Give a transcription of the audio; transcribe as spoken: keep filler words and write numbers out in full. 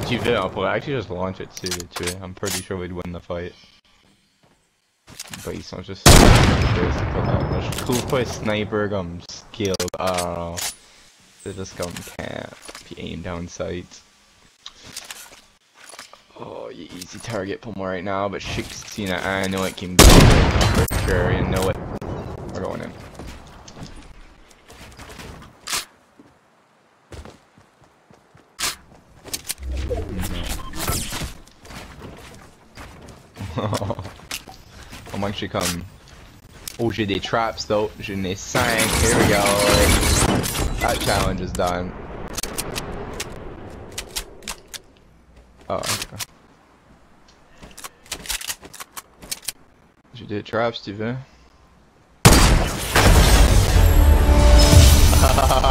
tu veux, on pourrait actually just launch it dessus, les tuer. I'm pretty sure we'd win the fight. But ils sont juste... Moi je trouve pas sniper comme skill. Oh, c'est juste comme camp, puis aim down sight. Oh, easy target pour moi right now, but sixteen, I know it can go for sure, you know it. We're going in. I'm actually come. Oh, j'ai des traps though. J'en ai cinq. Here we go. That challenge is done. Oh, okay. J'ai des traps, tu veux?